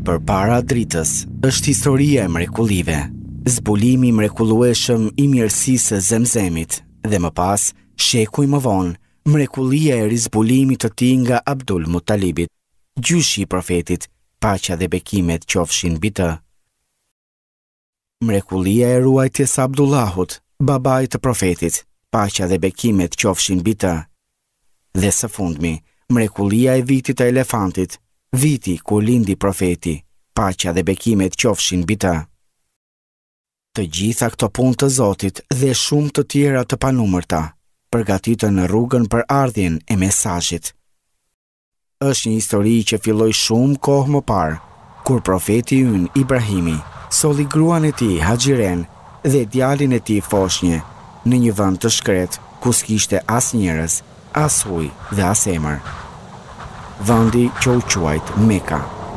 Përpara dritës është historia e mrekullive, zbulimi mrekullueshëm i mirësisë së Zemzemit dhe më pas, sheku më vonë, mrekullia e rizbulimit të tij nga Abdul Muttalibit, gjyshi i profetit, paqja dhe bekimet qofshin mbi të. Mrekullia e ruajtjes së Abdullahut, babait të profetit, paqja dhe bekimet qofshin mbi të. Dhe së fundmi, mrekullia e vitit të elefantit, viti ku lindi profeti, paqja dhe bekimet qofshin mbi të. Të gjitha këto punë të Zotit dhe shumë të tjera të panumërta, përgatitën në rrugën për ardhjen e mesazhit. Është një histori që filloi shumë kohë më parë, kur profeti ynë Ibrahimi solli gruan e tij Haxhiren dhe djalin e tij Foshnjë në një vend të shkret ku s'kishte as njerëz, as ujë dhe as emër. Vendi që u quajt Meka.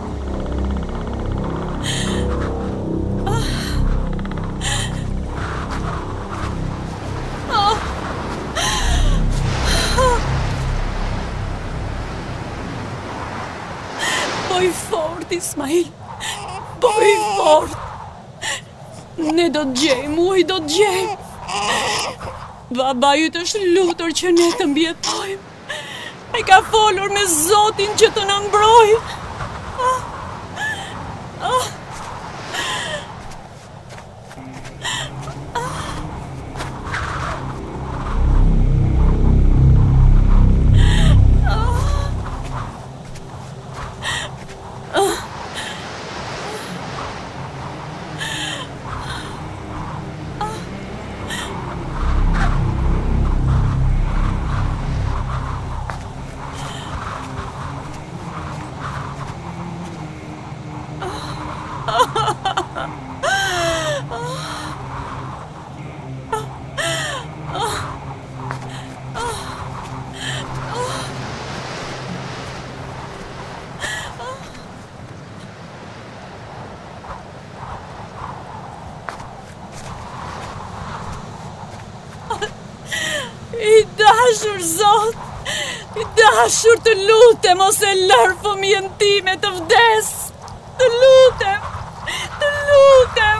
Boj fort, Ismail, boj fort. Ne do të gjejmë, uj do të gjejmë. Baba yt është lutur që ne të mbjetojmë. Ai ka folur me Zotin që të na mbrojë. I dashur Zot, i dashur, të lutem ose lër fëmijën time të vdes. Të lutem, të lutem.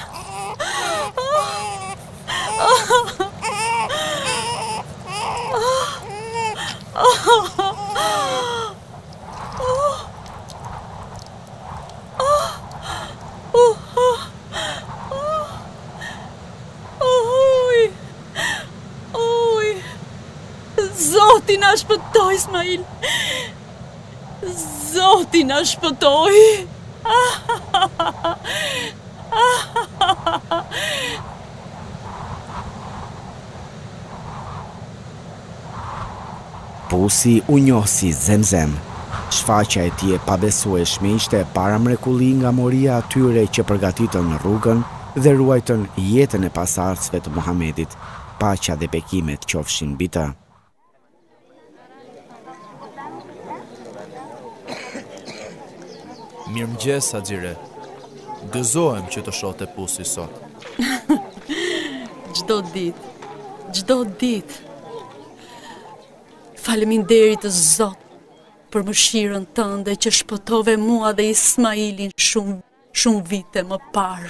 Zoti na shpëtoi, Ismail. Zoti na shpëtoi. Pusi u njoh si Zemzem. Shfaqja e tij e pabesueshme ishte para mrekulli nga moria atyre që përgatitën në rrugën dhe ruajtën jetën e pasardhësve të Muhamedit, paqja dhe bekimet qofshin mbi të. Mirëmëngjes, Haxhire. Gëzohem që të shoh te pusi sot. Çdo ditë. Faleminderit të Zot për mëshirën tënde që shpëtove mua dhe Ismailin shumë vite më parë.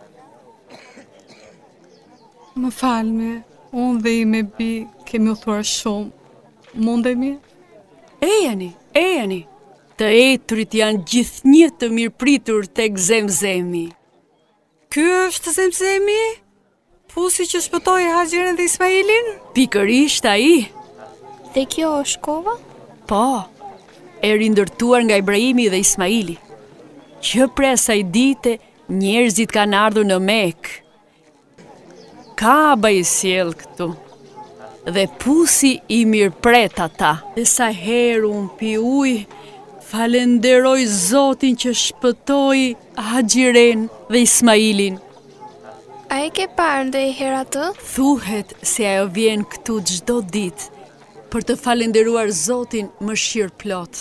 Më falme, unë dhe i me bi kemi u thuar shumë. Mundemi? Ejeni. Të etrit janë gjithnjë të mirëpritur tek Zemzemi. Ky është Zemzemi? Pusi që shpëtoi Haxhiren dhe Ismailin? Pikërisht ai. Dhe kjo është kova? Po, e rindërtuar nga Ibrahimi dhe Ismaili. Që prej asaj dite, njerëzit kanë ardhur në Mekë. Kaaba i sjell këtu. Dhe pusi i mirëpret ata. Dhe sa herë unë pi ujë, falenderoj Zotin që shpëtoi Haxhiren dhe Ismailin. A e ke parë ndonjëherë atë? Thuhet se ajo vjen këtu çdo ditë për të falenderuar Zotin mëshirë plot.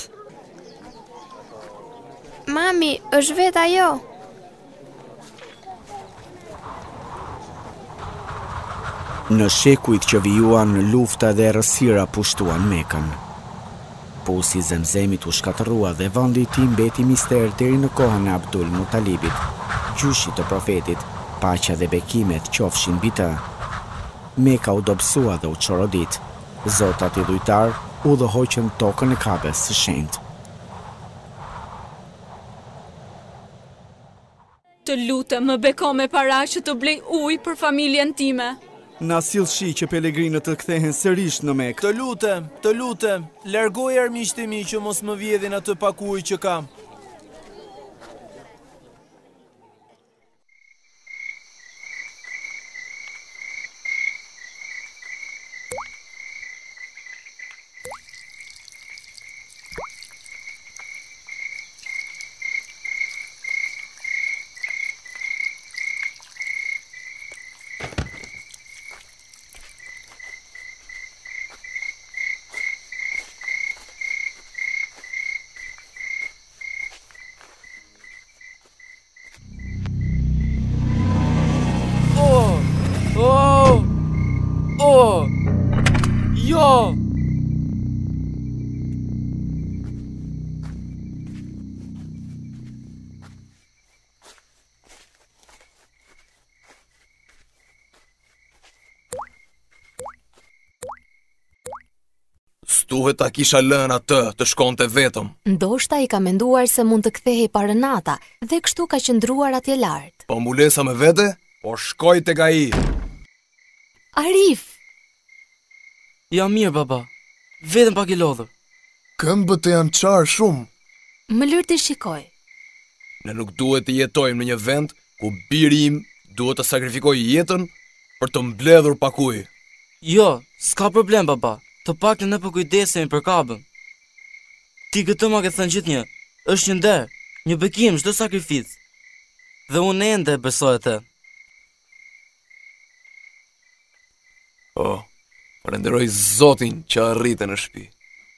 Mami, është vetë ajo? Në shekujt që vijuan lufta dhe errësira pushtuan Mekën. Pusi Zemzemit u shkatërrua dhe vendi i tij mbeti mister deri në kohën e Abdul Mutalibit, gjyshi të profetit, paqja dhe bekimet qofshin mbi të. Meka u dobësua dhe u çorodit. Zotat i dhujtar u dhoqën tokën e Kabes së shenjtë. Të lutem, më beko me para që të blej ujë për familjen time. Na sill shi që pelegrinët të kthehen sërish në Mekë. Të lutem, largoj armiqtë e mi që mos më vjedhin atë pak ujë që kam. Jo! Stuhet ta kisha lënë atë të shkonte vetëm. Ndoshta i ka menduar se mund të kthehej para nata dhe kështu ka qëndruar atje lart. Po mbulesa me vete, po shkoj tek ai. Arif! Ja mirë, baba. Vetëm pak i lodhur. Këmbët e janë qarë shumë. Më lër të shikoj. Ne nuk duhet të jetojmë në një vend ku biri im duhet të sakrifikoj jetën për të mbledhur pak ujë. Jo, s'ka problem, baba. Të paktën ne po kujdesemi për kabën. Ti këtë ma ke thënë gjithnjë. Është një nder, një bekim, çdo sakrificë. Dhe unë ende besoj atë. Po, falenderoj Zotin që arrite në shtëpi.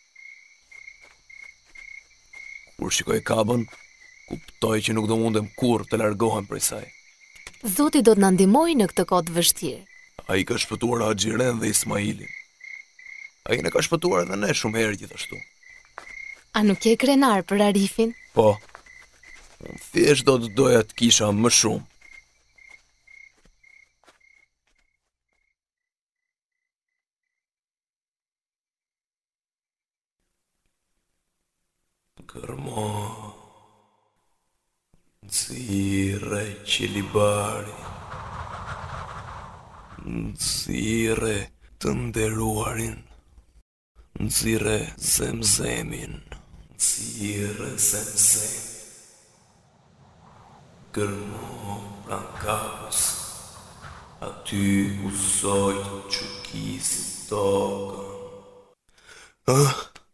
Kur shikoj kabën, kuptoj që nuk do mundem kurrë të largohem prej saj. Zoti do të na ndihmojë në këtë kohë të vështirë. Ai ka shpëtuar Haxhiren dhe Ismailin. Ai ne ka shpëtuar edhe ne shumë herë gjithashtu. A nuk je krenar për Arifin? Po, unë thjesht do të doja të kisha më shumë. Kërmo, nxirre qelibari, nxirre të nderuarin, nxirre Zemzemin, nxirre Zemzemin. Kërmo pran Kabës, aty usoj të çukisin tokën.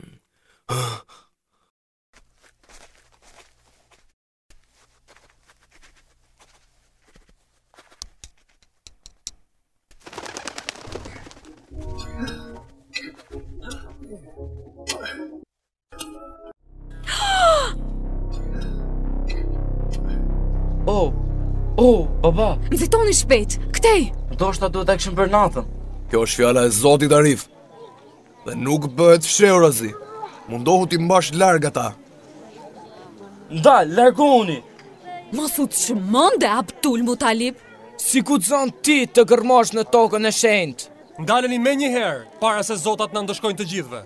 Baba. Nxitoni shpejt, këtej! Ndoshta duhet ta kishim për natën. Kjo është fjala e Zotit Arif. Dhe nuk bëhet fshehur azi. Mundohu t'i mbash larg ata. Ndal, largoni. Mos u çmende Abdul Mutalib. Si guxon ti të gërmosh në tokën e shenjtë? Ndaleni me një herë, para se Zotat na ndëshkojnë të gjithëve.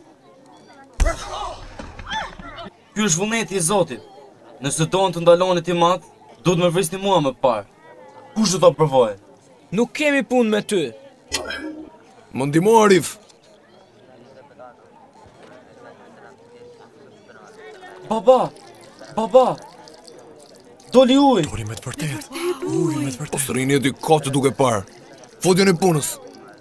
Ky është vullneti i Zotit. Nëse doan të ndaloni ti mat, duhet më vrisni mua më parë. Kush do ta provojë? Nuk kemi punë me ty. Më ndihmo Arif. Baba. Doli ujë. Doli me të vërtet. Ujë me të vërtet. Po sërini e dy kotë duke parë. Fotjen e punës.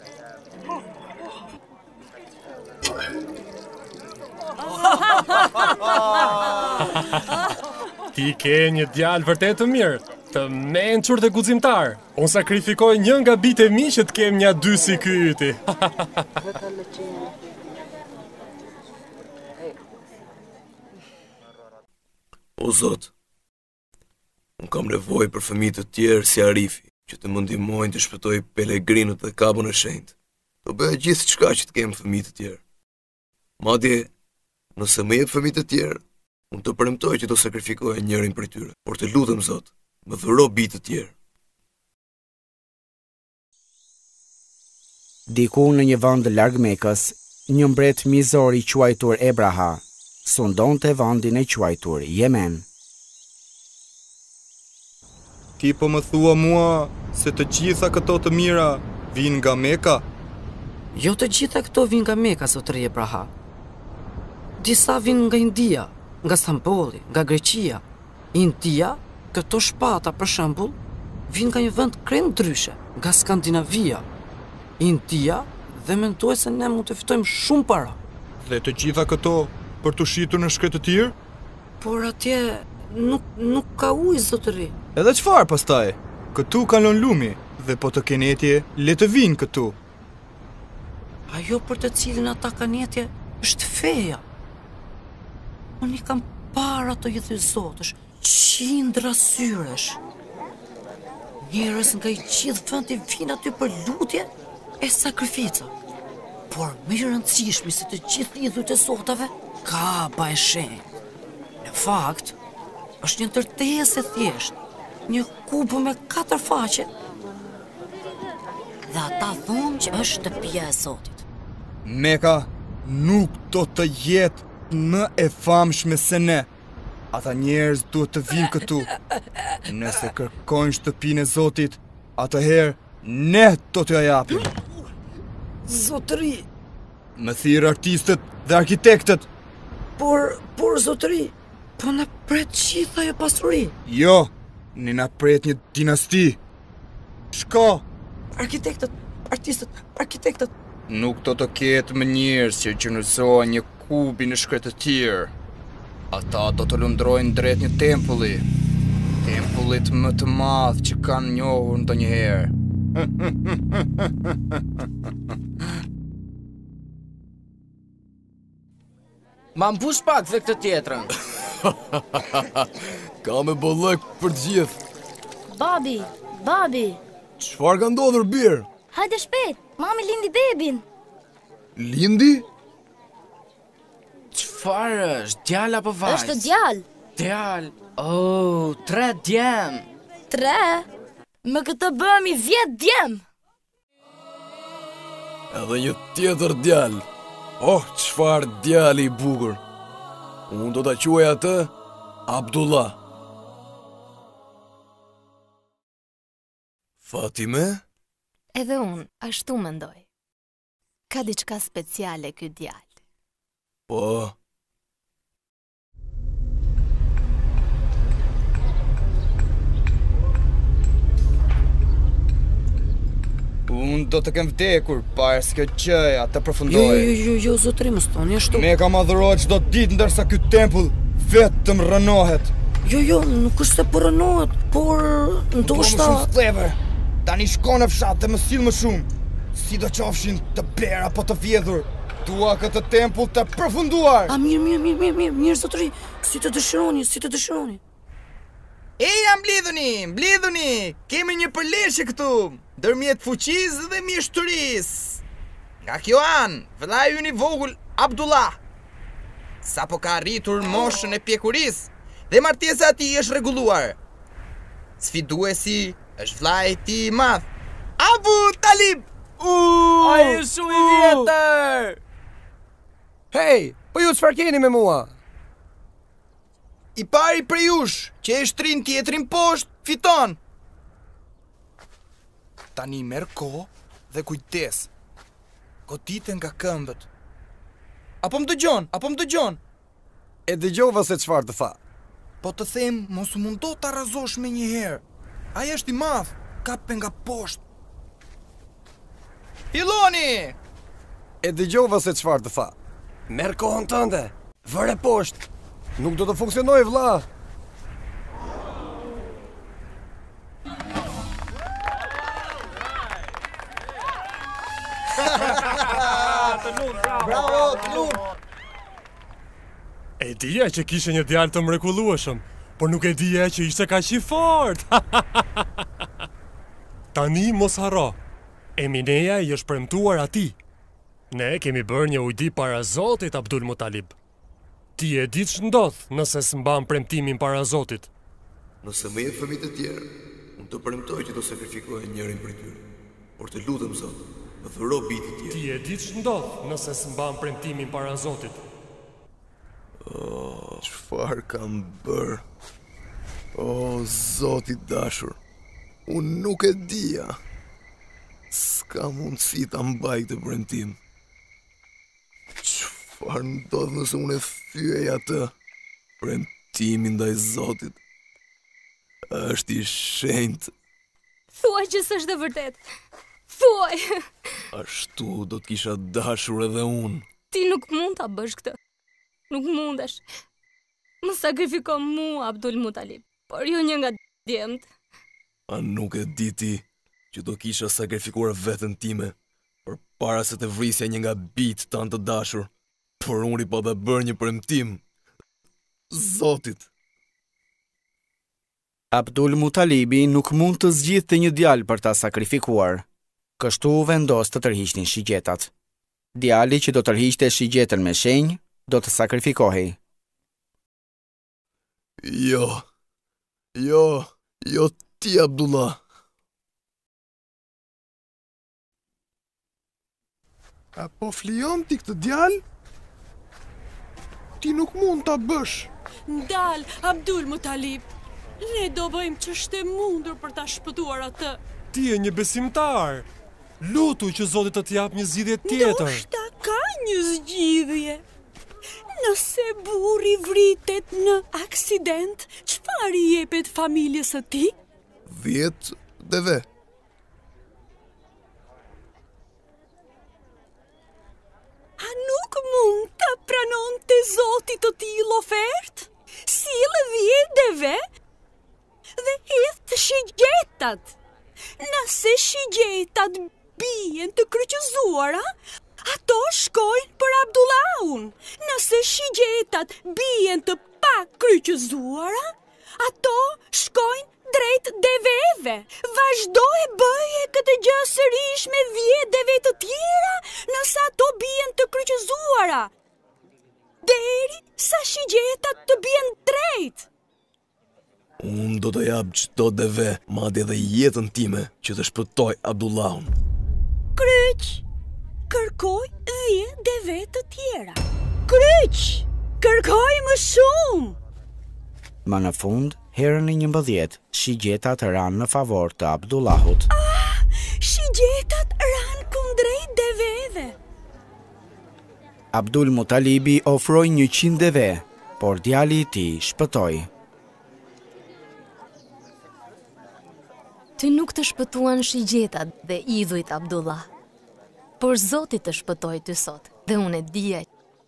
Ti ke një djalë vërtet të mirë, të mençur dhe guximtar. Unë sakrifikoj një nga bitë e mi që të kem një dy si ky yti. O Zot, unë kam nevojë për fëmijë të tjerë si Arifi, që të më ndihmojnë të shpëtoj pelegrinët dhe kabën e shenjtë. Do bëj gjithçka që të kem fëmijë të tjerë. Madje Nëse më jep fëmijë të tjerë, unë të premtoj që do sakrifikoja njërin prej tyre, por të lutem Zot, më dhuro bijë të tjerë. Diku në një vend larg Mekës, një mbret mizor i quajtur Ebraha sundonte vendin e quajtur Yemen. Ti po më thua mua se të gjitha këto të mira vinë nga Meka? Jo të gjitha këto vinë nga Meka, zotëri Ebraha. Disa vinë nga India, nga Stambolli, nga Greqia. India, këto shpata për shembull, vinë nga një vend krejt ndryshe, nga Skandinavia. India dhe mendoj se ne mund të fitojmë shumë para. Dhe të gjitha këto për të shitur në shkretë të tjerë? Por atje nuk ka ujë, zotëri. Edhe çfarë pastaj? Këtu kalon lumi dhe po të kenë etje, le të vinë këtu. Ajo për të cilin ata kanë etje është feja. Unë i kam para të jetë zotësh, qindra syresh. Njerëz nga i gjithë vendi vinë aty për lutje e sakrifica. Por më i rëndësishmi se të gjithë lidhujt e zotave ka ba e shenjë. Në fakt, është një ndërtesë e thjeshtë, një kupë me 4 faqe. Dhe ata thonë që është shtëpia e Zotit. Meka nuk do të jetë më e famshme se ne. Ata njerëz duhet të vinë këtu. Nëse kërkojnë shtëpinë e Zotit, atëherë ne do t'ja japim. Zotëri! Më thirr artistët dhe arkitektët. Por zotëri, po na pret gjithë ajo pasuri. Jo, ne na pret një dinasti. Shko! Arkitektët, artistët. Nuk do të ketë më njerëz që gjënëzohen një kubi në shkretë të tjerë. Ata do të lundrojnë drejt një tempulli. Tempullit më të madh që kanë njohur ndonjëherë. Ma mbush pak dhe këtë tjetrën. Ka me bollëk për të gjithë. Babi. Çfarë ka ndodhur birë? Hajde shpejt, mami lindi bebin. Lindi? Çfarë është, djalë apo vajzë? Është djalë. Djalë. Oh, 3 djem. 3? Me këtë bëhemi 10 djem. Edhe një tjetër djalë. Oh, çfarë djali i bukur. Unë do ta quaj atë Abdullah. Fatime? Edhe unë, ashtu mendoj. Ka diçka speciale ky djalë. Po. Unë do të kem vdekur, para s'kjo qëja të përfundoj. Jo, zotëri më stoni ashtu. Me ka madhëroj çdo ditë ndërsa ky tempull vetëm rënohet. Jo, nuk është se po rënohet, por ndoshta... Po më shumë flever. Tani shko në fshat dhe më sill më shumë. Si do qofshin të bler apo të vjedhur. Dua këtë tempull të përfunduar. Mirë, zotëri, si të dëshironi. Eja mblidhuni, kemi një përleshje këtu, ndërmjet fuqisë dhe mjeshtërisë. Nga kjo anë, vëllai ynë i vogël Abdullah, sapo ka arritur moshën e pjekurisë dhe martesa e tij është rregulluar. Sfiduesi është vllai i tij i madh, Abu Talib. Ai është shumë i vjetër. Hey, po ju çfarë keni me mua? I pari për jush, që e shtrin tjetrin poshtë, fiton. Tani merr kohë dhe kujdes. Godite nga këmbët. Apo më dëgjon? E dëgjova se çfarë të tha. Po të them, mos u mundo ta rrazosh me një herë. Ai është i madh, kape nga poshtë. Filloni! E dëgjova se çfarë të tha. Merr kohën tënde, vëre poshtë. Nuk do të funksionoj, vlla. Bravo, të lut. E dija që kishe një djalë të mrekullueshëm, por nuk e dija që ishte kaq i fortë. Tani mos harro. Emineja i është premtuar atij. Ne kemi bërë një ujdi para Zotit Abdul Mutalib. Ti e ditë ç'ndodh nëse s'mban premtimin para Zotit. Nëse më jep fëmijë të tjerë, unë të premtoj që do sakrifikoj njërin prej tyre. Por të lutem Zot, më dhuro bitë tjerë. Ti e ditë ç'ndodh nëse s'mban premtimin para Zotit. Çfarë kam bërë? O, Zoti i dashur, unë nuk e dija. S'ka mundësi ta mbaj këtë premtim. Çfarë ndodh nëse unë e thyej atë? Premtimi ndaj Zotit është i shenjtë. Thuaj që s'është e vërtet. Thuaj. Ashtu do të kisha dashur edhe unë. Ti nuk mund ta bësh këtë. Nuk mundesh. Më sakrifiko mua, Abdul Mutalib, por jo një nga djemt. A nuk e di ti që do kisha sakrifikuar veten time për para se të vrisja një nga bitë tanë të dashur, por unë i pa dhe bërë një premtim Zotit. Abdul Mutalibi nuk mund të zgjidhte një djalë për ta sakrifikuar. Kështu vendos të tërhiqnin shigjetat. Djali që do tërhiqte shigjetën me shenjë do të sakrifikohej. Jo ti, Abdullah. A po flijon ti këtë djalë? Ti nuk mund ta bësh. Ndal, Abdul Mutalib. Ne do bëjmë ç'është e mundur për ta shpëtuar atë. Ti je një besimtar. Lutu që Zoti të t'jap një zgjidhje tjetër. Ndoshta ka një zgjidhje. Nëse burri vritet në aksident, çfarë i jepet familjes së tij? 10 deve. A nuk mund të pranonte Zoti të tillë ofertë? Sillë 10 deve dhe hidh shigjetat. Nëse shigjetat bien të kryqëzuara, ato shkojnë për Abdullahun. Nëse shigjetat bien të pa kryqëzuara, ato shkojnë drejt deveve. Vazhdo e bëje këtë gjë sërish me 10 deve të tjera, nëse ato bien të kryqëzuara, deri sa shigjetat të bien drejt. Unë do të jap çdo deve, madje edhe jetën time, që të shpëtoj Abdullahun. Kryq, kërkoj 10 deve të tjera. Kryq, kërkoj më shumë. Ma në fund, herën e 11, shigjetat ranë në favor të Abdullahut. Shigjetat ranë kundrejt deveve. Abdul Mutalibi ofroi 100 deve, por djali i tij shpëtoi. Ty nuk të shpëtuan shigjetat dhe idhujt Abdullah, por Zoti të shpëtoi ty sot, dhe unë e dija.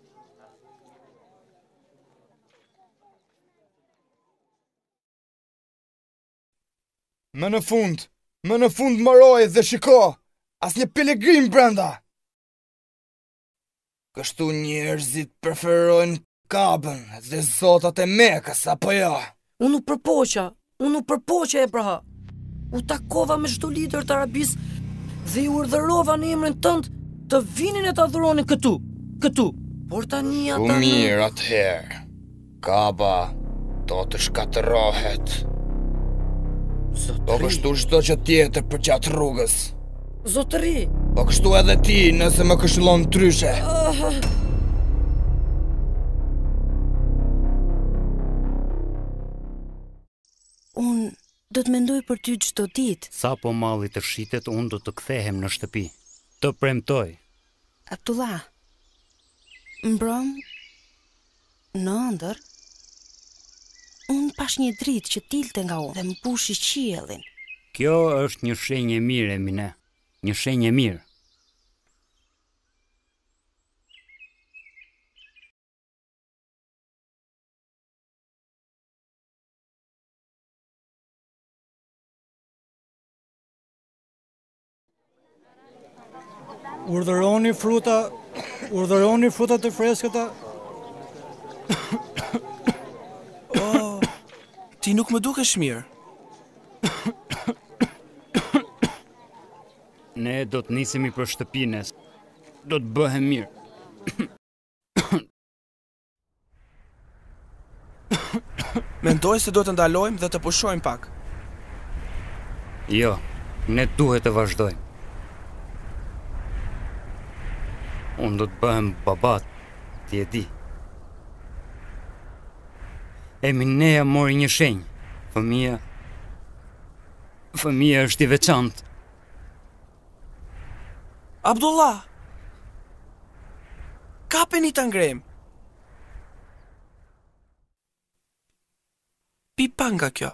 Më në fund mëroj dhe shiko, as një pelegrim brenda. Kështu njerëzit preferojnë Kabën dhe zotat e Mekës, apo jo? Unë u përpoqa e praha. U takova me çdo lider të Arabisë dhe ju urdhërova në emrin tënd të vinin e të adhuronin këtu. Por tani ata mirë atëherë. Kaba do të shkatërrohet. Po kështu çdo gjë tjetër përgjatë rrugës. Zotëri. Po kështu edhe ti nëse më këshillon ndryshe. Unë do të mendoj për ty çdo ditë. Sa po malli të shitet, unë do të kthehem në shtëpi. Të premtoj. Abdullah, mbrëm, në ëndër, unë pash një dritë që tilte nga unë dhe më pushi qiellin. Kjo është një shenjë e mirë, Emine. Një shenjë e mirë. Urdhëroni fruta të freskëta. Ti nuk më dukesh mirë. Ne do të nisemi për shtëpinë. Do të bëhem mirë. Mendoj se do të ndalojmë dhe të pushojmë pak. Jo, ne duhet të vazhdojmë. Unë do të bëhem babat, ti e di. Emineja mori një shenjë. Fëmia është i veçantë. Abdullah! Kapeni ta ngrem. Pipa nga kjo.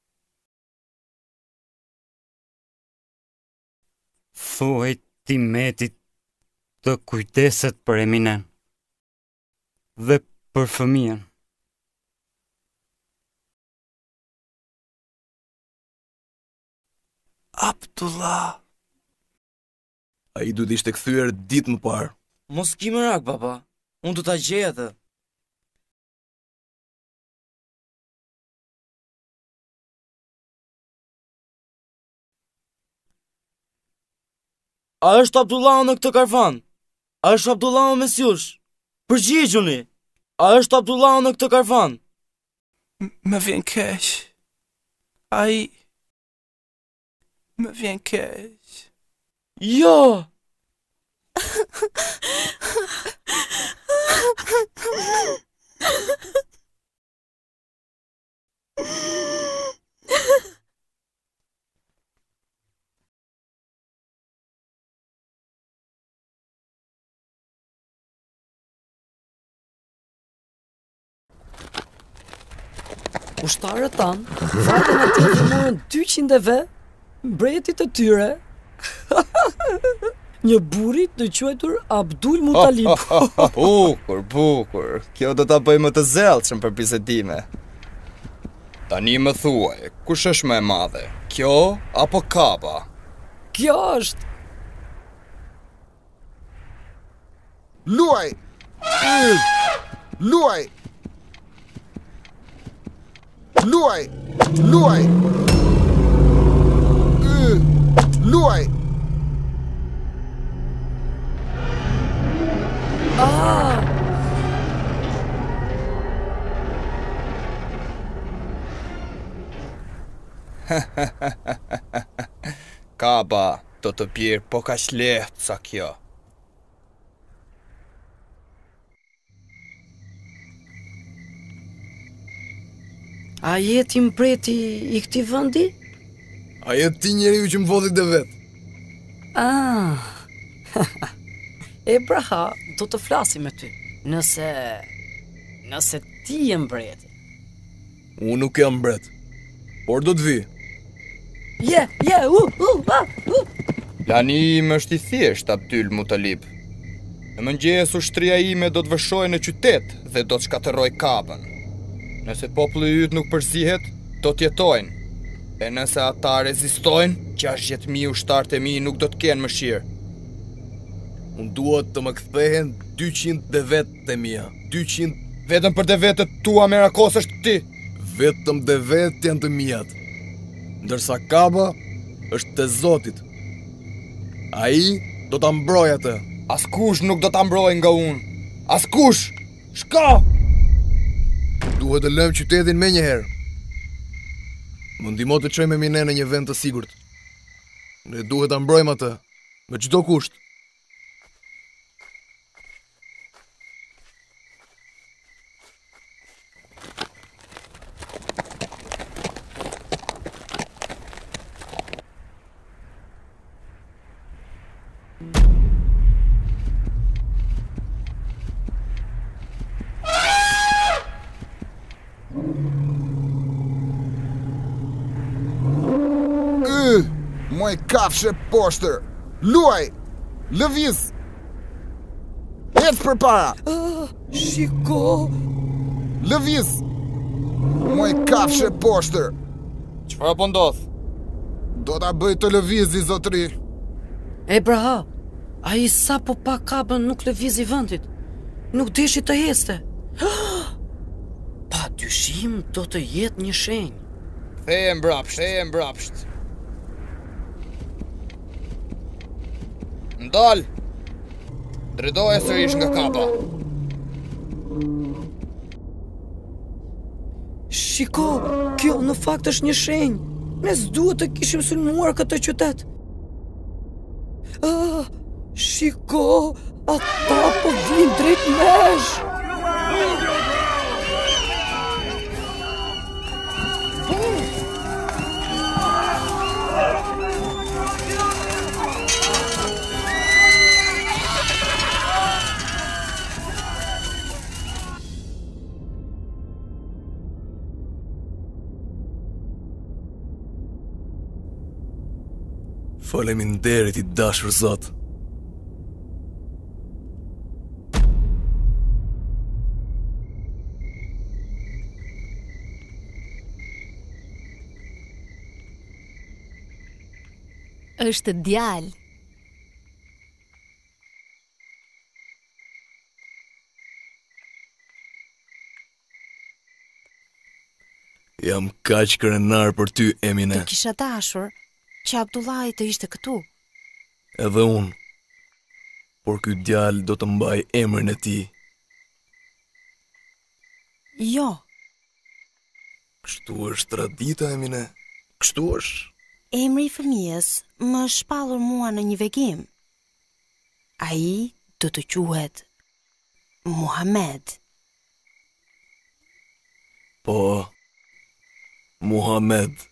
Thuaj ti Metit të kujdeset për Eminen dhe për fëmijën. Abdullah. Ai duhet ishte kthyer ditë më parë. Mos ki merak, baba. Unë do ta gjej atë. A është Abdullahu në këtë karfan? A është Abdullahu me sjush? Përgjigjuni! A është Abdullahu në këtë karfan? Më vjen keq. Ai... Më vjen keq. Jo! Ushtarët tanë, fatën atje të morën 200 ve, mbretit të tyre, një burit të quajtur Abdul Mutalib. Bukur. Kjo do ta bëjmë të zellshëm për bisedime. Tani më thuaj, kush është më e madhe? Kjo apo Kaba? Kjo është. Luaj! Luaj! Luaj! Luaj! Luaj! Kaba do të bjerë po kaq lehtë sa kjo. A jeti mbreti i këtij vendi? A jetë ti njeriu që më vodhi dhe vetë? Ebraha, do të flasim me ty. Nëse ti je mbreti. Unë nuk jam mbret, por do të vi. Plani im është i thjesht, Abdul Mutalib. Në mëngjes ushtria ime do të vëshojë në qytet dhe do të shkatërroj Kabën. Nëse populli yt nuk përzihet, do të jetojnë. E nëse ata rezistojnë, 60.000 ushtarët e mi nuk do të kenë mëshirë. Unë duhet të më kthehen 200 devet e mia. 200 vetëm për devetet tua merakos është ti. Vetëm devet janë të mijat. Ndërsa Kaba është të Zotit. Ai do ta mbrojë atë. Askush nuk do ta mbrojë nga unë. Askush! Shko! Duhet të lëmë qytetin me njëherë. Më ndihmo të çojmë Eminen në një vend të sigurt. Ne duhet ta mbrojmë atë me çdo kusht. Moj kafshë poshtër. Luaj! Lëviz! Ec përpara! Shiko! Lëviz! Moj kafshë poshtër. Çfarë po ndodh? Do ta bëj të lëvizi, zotri. Ebraha, ai sapo pa Kabën nuk lëvizi vendit. Nuk deshi të heste. Pa dyshim do të jetë një shenjë. Ktheje mbrapsht. Ndal! Drejtoje sërish nga Kaba. Shiko, kjo në fakt është një shenjë. Ne s'duhet të kishim sulmuar këtë qytet. Shiko, ata po vijnë drejt nesh. Faleminderit i dashur Zot. Është djalë. Jam kaq krenar për ty, Emine. Të kisha dashur që Abdullahi të ishte këtu. Edhe unë. Por ky djalë do të mbaj emrin e tij. Jo. Kështu është tradita, Emine. Kështu është. Emri i fëmijës më shpallur mua në një vegim. Ai do të quhet Muhammed. Po, Muhammed.